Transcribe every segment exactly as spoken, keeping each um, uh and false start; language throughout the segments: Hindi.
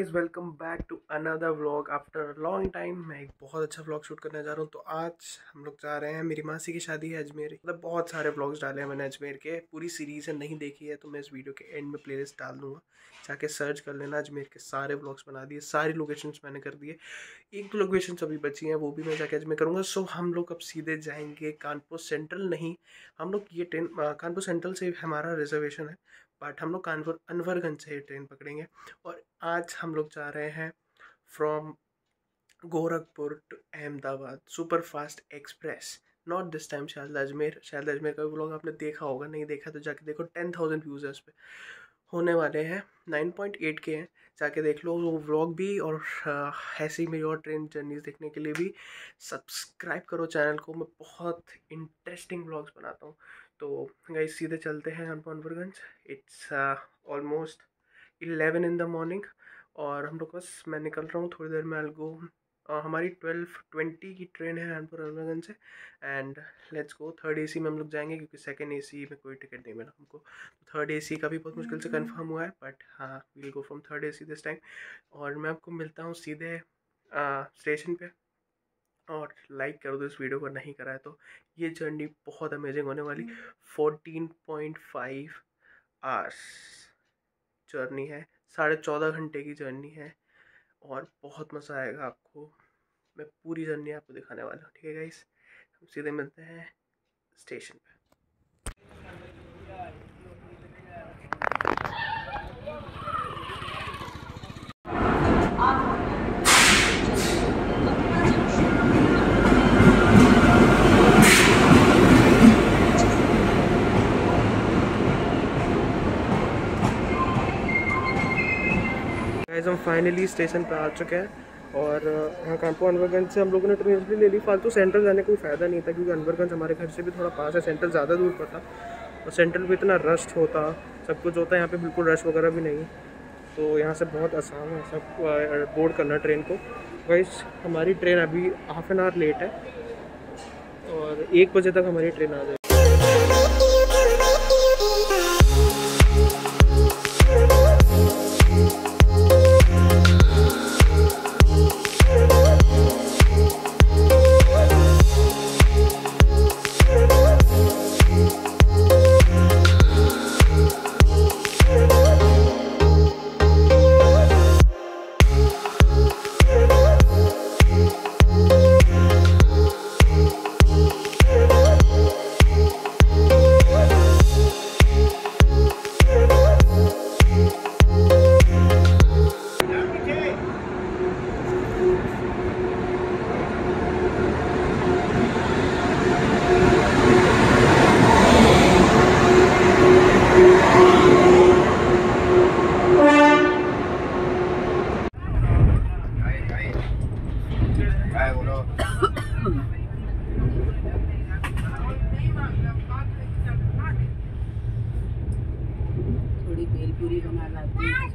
Guys, welcome back to another vlog after long time. मैं एक बहुत अच्छा व्लॉग शूट करने जा रहा हूँ। तो आज हम लोग जा रहे हैं, मेरी मासी की शादी है अजमेर। मतलब बहुत सारे व्लॉग्स डाले हैं मैंने अजमेर के, पूरी सीरीज़ है, नहीं देखी है तो मैं इस वीडियो के एंड में प्लेलिस्ट डाल दूँगा, जाके सर्च कर लेना। अजमेर के सारे व्लॉग्स बना दिए, सारी लोकेशंस मैंने कर दिए। एक दो लोकेशंस अभी बची हैं, वो भी मैं जाके अजमेर करूँगा। सो हम लोग अब सीधे जाएंगे कानपुर सेंट्रल। नहीं, हम लोग ये ट्रेन कानपुर सेंट्रल से हमारा रिजर्वेशन है, बट हम लोग कानपुर अनवरगंज से ट्रेन पकड़ेंगे। और आज हम लोग जा रहे हैं from Gorakhpur to Ahmedabad super fast express. Not this time शायद अजमेर। शायद अजमेर का व्लॉग आपने देखा होगा, नहीं देखा तो जाके देखो। टेन थाउजेंड व्यूज़ है उस पर, होने वाले हैं नाइन पॉइंट एट के हैं, जाके देख लो वो व्लॉग भी। और ऐसी मेरी और ट्रेन जर्नीज देखने के लिए भी सब्सक्राइब करो चैनल को, मैं बहुत इंटरेस्टिंग व्लॉग्स बनाता हूँ। तो गाइस सीधे चलते हैं Anwarganj. It's almost eleven in the morning और हम लोग बस, मैं निकल रहा हूँ थोड़ी देर में। अलगो हमारी ट्वेल्व ट्वेंटी की ट्रेन है कानपुर अनवरगंज से, and let's go. Third AC में हम लोग जाएंगे क्योंकि सेकंड एसी में कोई टिकट नहीं मिला हमको। तो थर्ड एसी का भी बहुत मुश्किल से कंफर्म हुआ है, बट हाँ we'll go from third AC this time. और मैं आपको मिलता हूँ सीधे स्टेशन पे। और लाइक कर दो इस वीडियो को, नहीं करा है तो। ये जर्नी बहुत अमेजिंग होने वाली। Fourteen point five hours journey है, साढ़े चौदह घंटे की जर्नी है और बहुत मज़ा आएगा आपको। मैं पूरी जर्नी आपको दिखाने वाला हूँ, ठीक है गाइस। हम सीधे मिलते हैं स्टेशन पे। गाइस हम फाइनली स्टेशन पे आ चुके हैं और यहाँ कानपुर अनवरगंज से हम लोगों ने ट्रेन इसलिए ले ली। फालतू सेंट्रल जाने का कोई फ़ायदा नहीं था क्योंकि अनवरगंज हमारे घर से भी थोड़ा पास है, सेंट्रल ज़्यादा दूर पड़ता और सेंट्रल भी इतना रश होता, सब कुछ होता है। यहाँ पे बिल्कुल रश वगैरह भी नहीं, तो यहाँ से बहुत आसान है सब बोर्ड करना ट्रेन को। गाइस हमारी ट्रेन अभी हाफ एन आवर लेट है और एक बजे तक हमारी ट्रेन आ जाएगी। थोड़ी भेलपूरी बना लाती हूँ।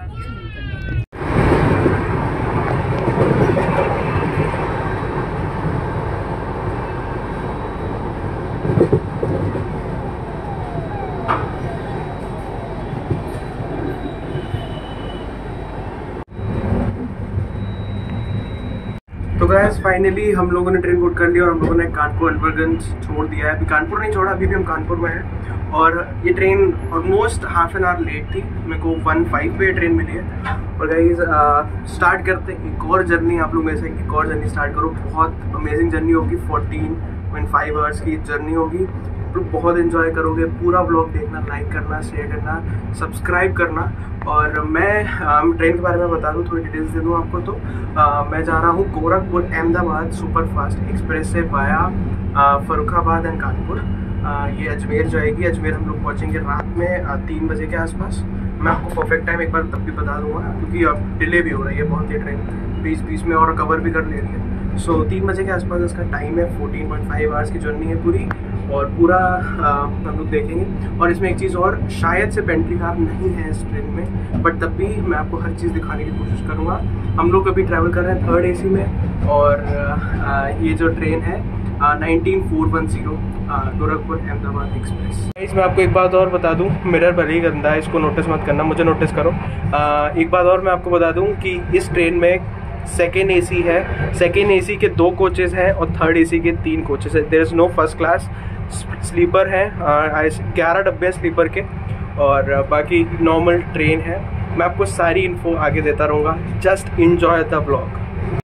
तो गाइस फाइनली हम लोगों ने ट्रेन बोर्ड कर लिया और हम लोगों ने कानपुर अनवरगंज छोड़ दिया है। अभी कानपुर नहीं छोड़ा, अभी भी हम कानपुर में हैं। और ये train almost half an hour late थी, मेरे को वन फाइव पे ट्रेन मिली है। और गाइस स्टार्ट करते एक और जर्नी, आप लोग में से एक और जर्नी स्टार्ट करो। बहुत अमेजिंग जर्नी होगी, फोर्टीन पॉइंट फाइव आवर्स की जर्नी होगी। आप लोग बहुत इन्जॉय करोगे। पूरा व्लॉग देखना, लाइक करना, शेयर करना, सब्सक्राइब करना। और मैं ट्रेन के बारे में बता दूँ, थोड़ी डिटेल्स दे दूँ आपको। तो आ, मैं जा रहा हूँ Gorakhpur Ahmedabad super fast express से वाया फरुखाबाद एंड कानपुर। आ, ये अजमेर जाएगी। अजमेर हम लोग पहुँचेंगे रात में तीन बजे के आसपास। मैं आपको परफेक्ट टाइम एक बार तब भी बता दूँगा क्योंकि अब डिले भी हो रही है बहुत, ये ट्रेन बीच बीच में और कवर भी कर ले रही है। सो so, तीन बजे के आसपास इसका टाइम है। फोर्टीन पॉइंट फाइव आवर्स की जर्नी है पूरी और पूरा आ, हम लोग देखेंगे। और इसमें एक चीज़ और, शायद से पेंट्री कार नहीं है इस ट्रेन में, बट तब भी मैं आपको हर चीज़ दिखाने की कोशिश करूँगा। हम लोग अभी ट्रैवल कर रहे हैं थर्ड एसी में और आ, ये जो ट्रेन है nineteen four one zero Gorakhpur Ahmedabad express. मैं आपको एक बात और बता दूं, मिरर भले ही गंदा है, इसको नोटिस मत करना, मुझे नोटिस करो। uh, एक बात और मैं आपको बता दूं कि इस ट्रेन में सेकेंड एसी है, सेकेंड एसी के दो कोचेज़ हैं और थर्ड एसी के तीन कोचेज़ हैं। There is no first class. Sleeper है, ग्यारह डब्बे हैं स्लीपर के, और बाकी नॉर्मल ट्रेन है। मैं आपको सारी इन्फो आगे देता रहूँगा, जस्ट इन्जॉय द ब्लॉग।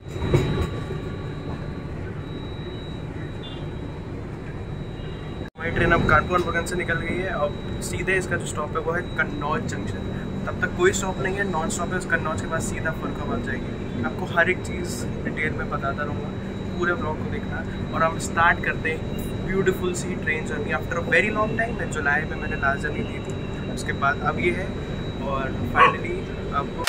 हमारी ट्रेन अब कानपुर बगन से निकल गई है। अब सीधे इसका जो स्टॉप है वो है कन्नौज जंक्शन। तब तक कोई स्टॉप नहीं है, नॉन स्टॉप है। उस कन्नौज के बाद सीधा फरुखाबाद जाएगी। आपको हर एक चीज़ डिटेल में बताता रहूँगा, पूरे ब्लॉग को देखना। और हम स्टार्ट करते हैं ब्यूटीफुल सी train journey after a very long time. जुलाई में मैंने लास्ट जर्नी दी थी, उसके बाद अब ये है, और फाइनली अब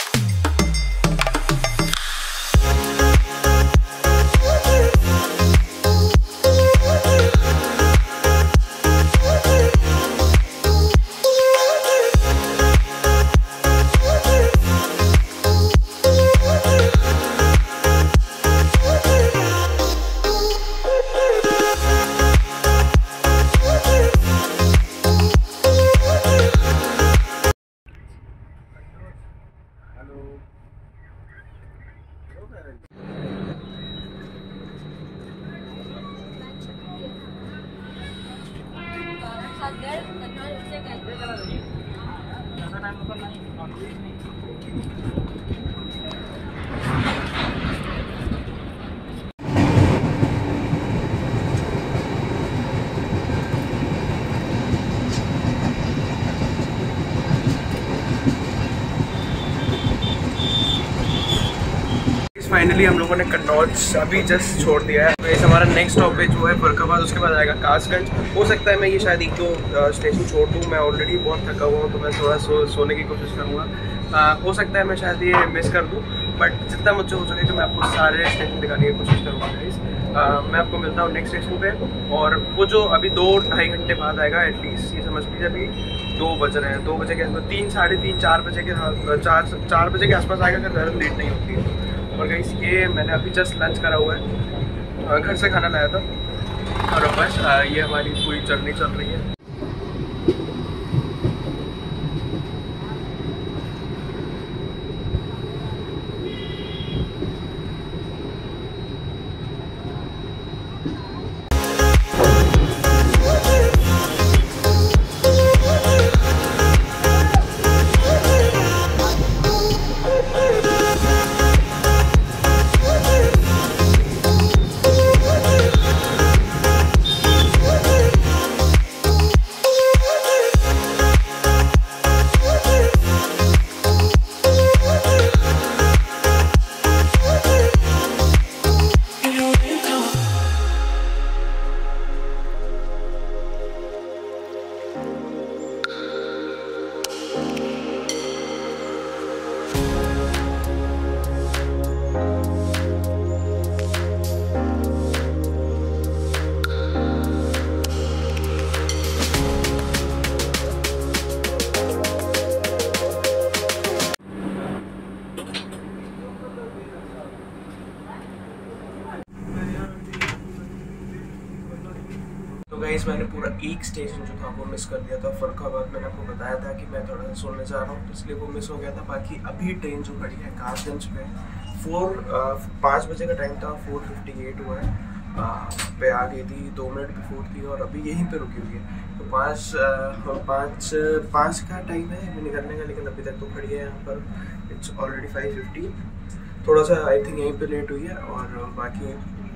फाइनली हम लोगों ने कन्नौज अभी जस्ट छोड़ दिया है। तो हमारा नेक्स्ट स्टॉपेज जो है फरुखाबाद, उसके बाद आएगा कासगंज। हो सकता है मैं ये शायद एक दो स्टेशन छोड़ दूँ, मैं ऑलरेडी बहुत थका हुआ हूँ, तो मैं थोड़ा सो सोने की कोशिश करूँगा। हो सकता है मैं शायद ये मिस कर दूँ, बट जितना मुझसे हो सके तो मैं आपको सारे स्टेशन दिखाने की कोशिश करूँगा गाइस। मैं आपको मिलता हूँ नेक्स्ट स्टेशन पे, और वो जो अभी दो ढाई घंटे बाद आएगा एटलीस्ट, ये समझ लीजिए अभी दो बज रहे हैं, दो बजे के आसपास, तीन साढ़े तीन चार बजे के चार चार बजे के आसपास आएगा अगर ज़्यादा लेट नहीं होती है। और गाइस ये मैंने अभी जस्ट लंच करा हुआ है, घर से खाना लाया था, और बस ये हमारी पूरी जर्नी चल रही है। तो गाइस मैंने पूरा एक स्टेशन जो था वो मिस कर दिया था, फरुखाबाद। मैंने आपको बताया था कि मैं थोड़ा सा सोने जा रहा हूँ, तो इसलिए वो मिस हो गया था। बाकी अभी ट्रेन जो खड़ी है कासगंज पे, फोर पाँच बजे का टाइम था, फोर फिफ्टी एट हुआ है पे आ गई थी, दो मिनट बिफोर थी, और अभी यहीं पे रुकी हुई है। तो पाँच पाँच पाँच का टाइम है अभी निकलने का, लेकिन अभी तक तो खड़ी है यहाँ पर। इट्स ऑलरेडी फाइव फिफ्टी, थोड़ा सा आई थिंक यहीं पे लेट हुई है। और बाकी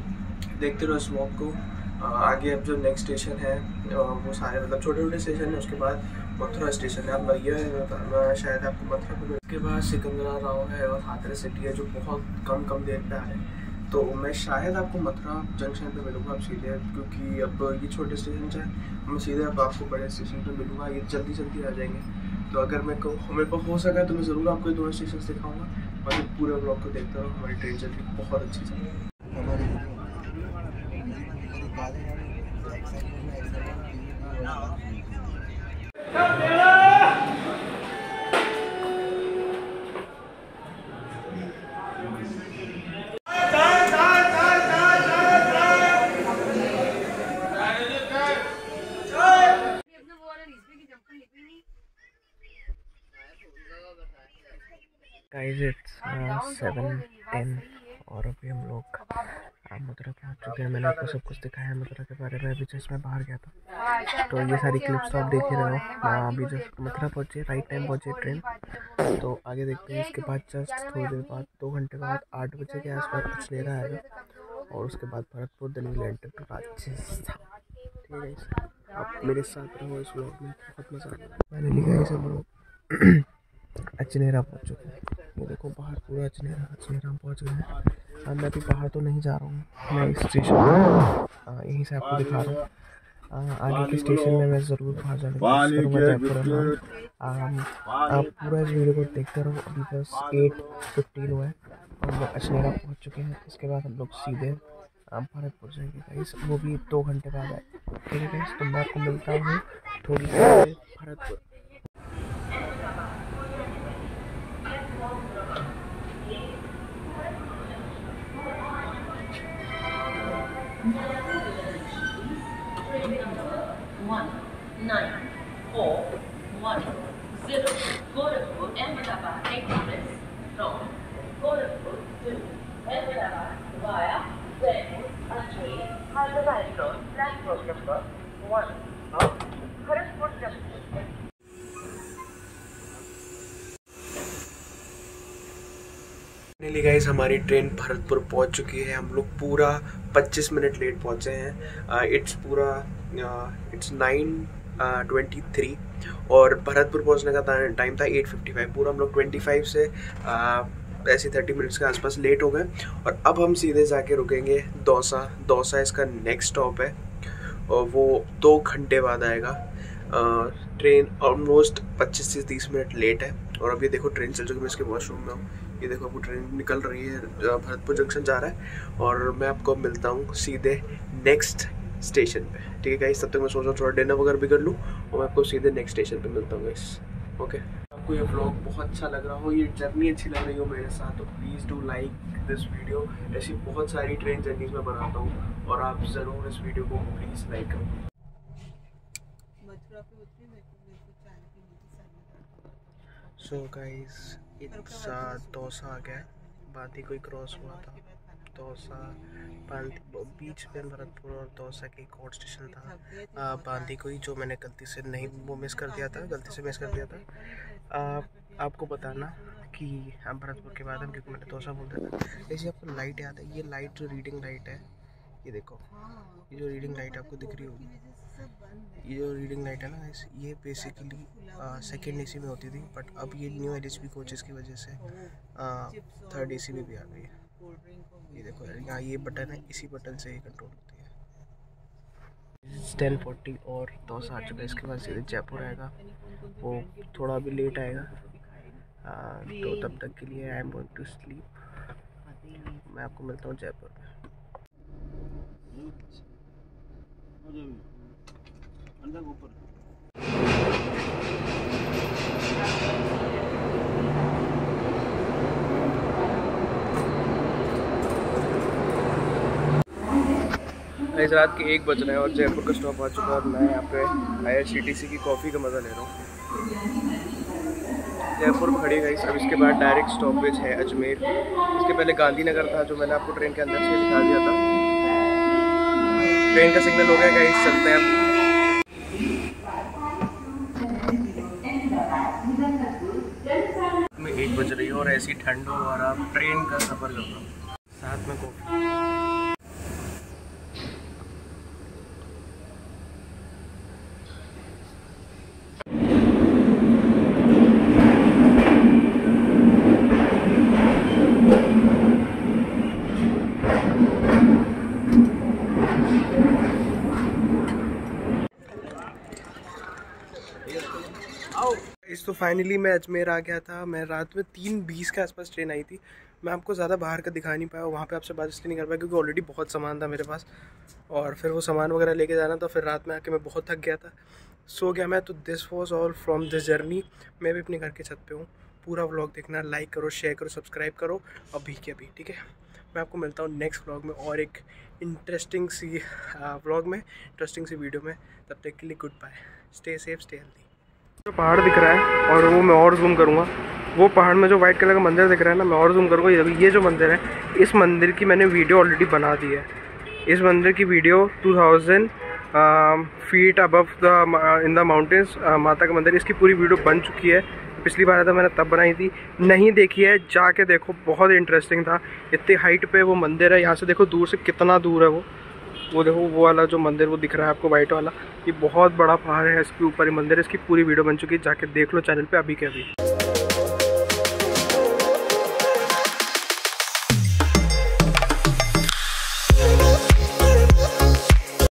देखते रहो इस वॉक को। आगे अब जो नेक्स्ट स्टेशन है वो सारे मतलब छोटे छोटे स्टेशन है, उसके बाद मथुरा स्टेशन है। अब भैया है शायद आपको मथुरा को, उसके बाद सिकंदराबाद है और हाथरस सिटी है जो बहुत कम कम देर पे आ रहे हैं। तो मैं शायद आपको मथुरा जंक्शन पे मिलूँगा अब सीधे, क्योंकि अब ये छोटे स्टेशन से मैं सीधे अब आपको बड़े स्टेशन पे मिलूँगा, ये जल्दी जल्दी आ जाएंगे। तो अगर मेरे को मेरे को हो सका तो मैं ज़रूर आपको ये दोनों स्टेशन दिखाऊँगा। और पूरे ब्लॉग को देखता रहो, हमारी ट्रेन जर्नी बहुत अच्छी चल रही है। गाइस इट्स सेवन टेन और अभी हम लोग मथुरा पहुंच चुके हैं। मैंने आपको सब कुछ दिखाया मथुरा के बारे में। अभी जस्ट मैं बाहर गया था तो ये सारी क्लिप्स तो आप देख ही रहे हो। मैं अभी जस्ट मथुरा पहुंचे, राइट टाइम पहुंचे ट्रेन। तो आगे देखते हैं। इसके बाद जस्ट थोड़ी देर बाद, दो घंटे बाद, आठ बजे के आसपास अजमेर आएगा और उसके बाद Bharatpur, then will enter to Rajasthan. ठीक है, आप मेरे साथ रहो इस व्लॉग में, बहुत मज़ा आएगा। मैंने लिखा है सब लोग अजनेरा पहुंच चुके हैं। ये देखो बाहर पूरा अजनेरा अजनेरा हम पहुंच गए हैं। अब मैं अभी बाहर तो नहीं जा रहा हूँ, मैं इस स्टेशन पर यहीं से आपको दिखा रहा हूँ। आगे के स्टेशन में मैं ज़रूर बाहर जाने की कोशिश करूँगा, जयपुर में। आप पूरा इस वीडियो को देखते रहो। अभी बस एट फिफ्टीन हुआ है और हम लोग अजनेरा पहुँच चुके हैं। इसके बाद हम लोग सीधे भरतपुर जाएंगे गाइस, वो भी दो घंटे बाद आए। ठीक है गाइस, तो मैं आपको मिलता हूँ थोड़ी देर Bharatpur. one nine four one zero Gorakhpur Ahmedabad Express from Gorakhpur to Ahmedabad via Jaipur, Ajmer, Hyderabad Road, platform number one of Gorakhpur Junction. Finally guys हमारी ट्रेन भरतपुर पहुंच चुकी है। हम लोग पूरा पच्चीस मिनट लेट पहुंचे हैं। इट्स पूरा इट्स नाइन ट्वेंटी थ्री और भरतपुर पहुंचने का टाइम था एट फिफ्टी फाइव। पूरा हम लोग ट्वेंटी फाइव से uh, ऐसे थर्टी मिनट्स के आसपास लेट हो गए और अब हम सीधे जाके रुकेंगे दौसा। दौसा इसका नेक्स्ट स्टॉप है और वो दो घंटे बाद आएगा। ट्रेन ऑलमोस्ट पच्चीस से तीस मिनट लेट है और अभी देखो ट्रेन चल चुकी है। मैं इसके वॉशरूम में हूँ। ये देखो आपको ट्रेन निकल रही है, भरतपुर जंक्शन जा रहा है और मैं आपको मिलता हूँ सीधे नेक्स्ट स्टेशन पे। ठीक है गाइस, तब तक मैं सोच रहा हूँ थोड़ा डिनर वगैरह भी कर लूँ और मैं आपको सीधे नेक्स्ट स्टेशन पे मिलता हूँ गाइस। ओके, आपको ये व्लॉग बहुत अच्छा लग रहा हो, ये जर्नी अच्छी लग रही हो मेरे साथ, तो please do like this video. ऐसी बहुत सारी ट्रेन जर्नीज में बनाता हूँ और आप ज़रूर इस वीडियो को प्लीज़ लाइक करो। सो गाइस इट्स दौसा आ गया, बांदी कोई क्रॉस हुआ था। दौसा बांदी बीच में भरतपुर और दौसा के एक और स्टेशन था बांदी कोई, जो मैंने गलती से नहीं वो मिस कर दिया था गलती से मिस कर दिया था। आ, आपको बताना कि हम भरतपुर के बाद हम, क्योंकि मैंने दौसा बोल दिया था। जैसे आपको लाइट याद है, ये लाइट जो रीडिंग लाइट है, ये देखो ये जो रीडिंग लाइट आपको दिख रही होगी, ये जो रीडिंग लाइट है ना, ये बेसिकली सेकेंड एसी में होती थी, बट अब ये new L H P coaches की वजह से थर्ड एसी में भी आ गई है। ये देखो यहाँ ये बटन है, इसी बटन से ये कंट्रोल होती है। टेन फोर्टी और दौसा आ चुका है। इसके बाद सीधे जयपुर आएगा, वो थोड़ा भी लेट आएगा। आ, तो तब तक के लिए I am going to sleep. मैं आपको मिलता हूँ जयपुर में। इस रात के एक बज रहे हैं और जयपुर का स्टॉप आ चुका है और मैं यहाँ पे I R C T C की कॉफ़ी का मज़ा ले रहा हूँ। जयपुर में खड़ी गई। अब इसके बाद डायरेक्ट स्टॉपेज है अजमेर। इसके पहले गांधीनगर था जो मैंने आपको ट्रेन के अंदर से दिखा दिया था। ट्रेन का सिग्नल हो गया गाइस, चलते हैं अब। में एक बज रही है और ऐसी ठंड हो और आप ट्रेन का सफ़र कर रहा हूँ, साथ में कॉफ़ी। इस तो फाइनली मैं अजमेर आ गया था। मैं रात में तीन बीस के आसपास ट्रेन आई थी। मैं आपको ज़्यादा बाहर का दिखा नहीं पाया, वहाँ पे आपसे बात इसलिए नहीं कर पाया क्योंकि ऑलरेडी बहुत सामान था मेरे पास और फिर वो सामान वगैरह लेके जाना था। फिर रात में आके मैं बहुत थक गया था, सो गया मैं। तो this was all from this journey. मैं भी अपने घर के छत पे हूँ। पूरा व्लॉग देखना, लाइक करो, शेयर करो, सब्सक्राइब करो अभी के अभी। ठीक है, मैं आपको मिलता हूँ नेक्स्ट व्लॉग में और एक इंटरेस्टिंग सी व्लॉग में, इंटरेस्टिंग सी वीडियो में। तब तक के लिए good bye, stay safe, stay healthy. जो पहाड़ दिख रहा है और वो मैं और जूम करूँगा, वो पहाड़ में जो वाइट कलर का मंदिर दिख रहा है ना, मैं और जूम करूँगा। ये जो मंदिर है, इस मंदिर की मैंने वीडियो ऑलरेडी बना दी है। इस मंदिर की video two thousand feet above the in the mountains, माता का मंदिर, इसकी पूरी वीडियो बन चुकी है। पिछली बार था मैंने तब बनाई थी, नहीं देखी है जाके देखो, बहुत इंटरेस्टिंग था। इतनी हाइट पे वो मंदिर है, यहाँ से देखो दूर से कितना दूर है वो वो देखो वो वाला जो मंदिर वो दिख रहा है आपको वाइट वाला, ये बहुत बड़ा पहाड़ है, इसके ऊपर ही मंदिर है। इसकी पूरी वीडियो बन चुकी है, जाके देख लो चैनल पे अभी के अभी।